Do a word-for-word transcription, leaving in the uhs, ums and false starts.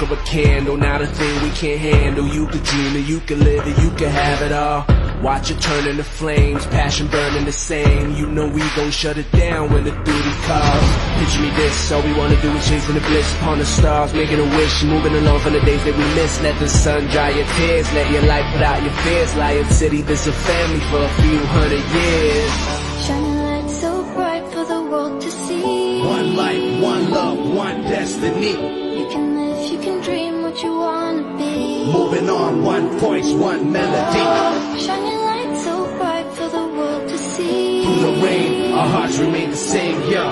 of a candle. Not a thing we can't handle. You could dream it, you could live it, you could have it all. Watch it turn into flames, passion burning the same. You know we gon' shut it down when the duty calls. Picture me this, all we wanna do is chasing the bliss upon the stars, making a wish, moving along from the days that we miss. Let the sun dry your tears, let your light put out your fears. Lion City, this a family for a few hundred years. Shining light so bright for the world to see. One life, one love, one destiny. You can live, you can dream what you wanna be. Moving on, one voice, one melody. Shining light so bright for the world to see. Through the rain, our hearts remain the same, yeah.